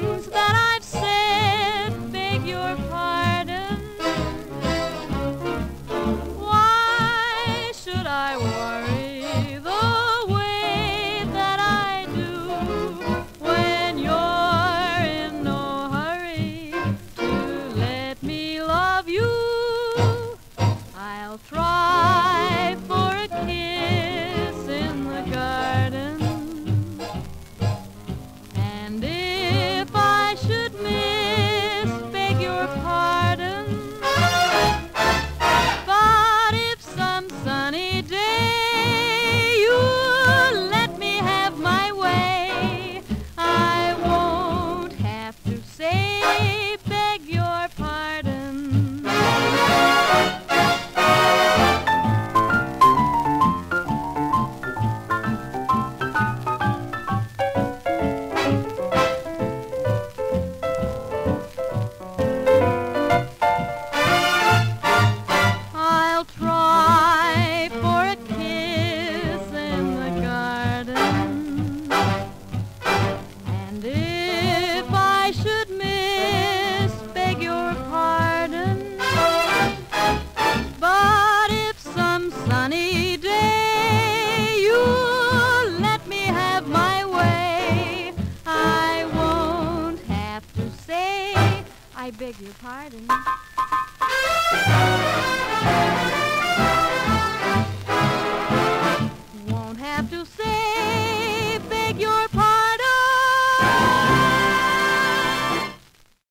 things that I've said, beg your pardon. Why should I worry the way that I do when you're in no hurry to let me love you? I'll try for a kiss in the garden, and if I should miss, beg your pardon. But if some sunny day you'll let me have my way, I won't have to say, beg your pardon. I'll try for a kiss in the garden, and if I should miss, beg your pardon. But if some sunny day you'll let me have my way, I won't have to say, I beg your pardon.